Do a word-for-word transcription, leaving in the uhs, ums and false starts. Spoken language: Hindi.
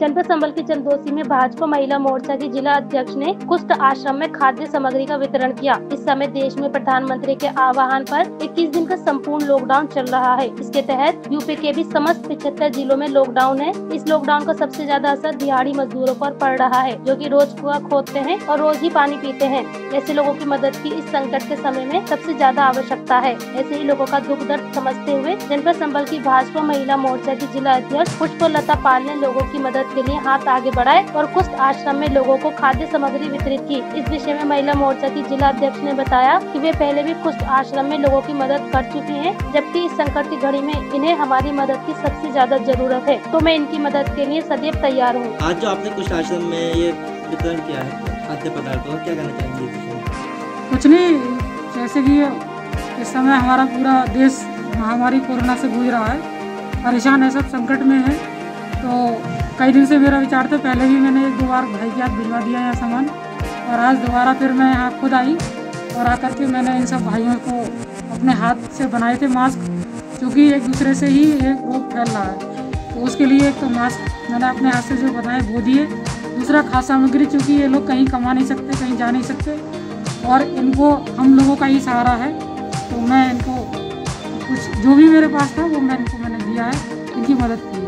जनपद संबल के चंदोसी में भाजपा महिला मोर्चा की जिला अध्यक्ष ने कुष्ठ आश्रम में खाद्य सामग्री का वितरण किया। इस समय देश में प्रधानमंत्री के आह्वान पर इक्कीस दिन का संपूर्ण लॉकडाउन चल रहा है। इसके तहत यूपी के भी समस्त पिछहत्तर जिलों में लॉकडाउन है। इस लॉकडाउन का सबसे ज्यादा असर दिहाड़ी मजदूरों पर पड़ रहा है, जो कि रोज कुआं खोदते हैं और रोज ही पानी पीते हैं। ऐसे लोगों की मदद की इस संकट के समय में सबसे ज्यादा आवश्यकता है। ऐसे ही लोगों का दुख दर्द समझते हुए जनपद संबल की भाजपा महिला मोर्चा की जिला अध्यक्ष पुष्पलता पाल ने लोगों की मदद के लिए हाथ आगे बढ़ाए और कुष्ठ आश्रम में लोगों को खाद्य सामग्री वितरित की। इस विषय में महिला मोर्चा की जिला अध्यक्ष ने बताया कि वे पहले भी कुष्ठ आश्रम में लोगों की मदद कर चुकी हैं, जबकि इस संकट की घड़ी में इन्हें हमारी मदद की सबसे ज्यादा जरूरत है, तो मैं इनकी मदद के लिए सदैव तैयार हूँ। आज जो आपने कुष्ठ आश्रम में ये वितरण किया है खाद्य पदार्थों, क्या कहना चाहेंगे? कुछ नहीं, जैसे कि इस समय हमारा पूरा देश महामारी कोरोना से जूझ रहा है, परेशान है, सब संकट में है। तो कई दिन से मेरा विचार था, पहले भी मैंने एक दो बार भाई के हाथ भिजवा दिया यहाँ सामान, और आज दोबारा फिर मैं यहाँ खुद आई और आकर के मैंने इन सब भाइयों को अपने हाथ से बनाए थे मास्क, क्योंकि एक दूसरे से ही एक रोग फैल रहा है। तो उसके लिए एक तो मास्क मैंने अपने हाथ से जो बनाए वो दिए, दूसरा खाद्य सामग्री, क्योंकि ये लोग कहीं कमा नहीं सकते, कहीं जा नहीं सकते और इनको हम लोगों का ही सहारा है। तो मैं इनको कुछ जो भी मेरे पास था वो मैं इनको मैंने दिया है, इनकी मदद की।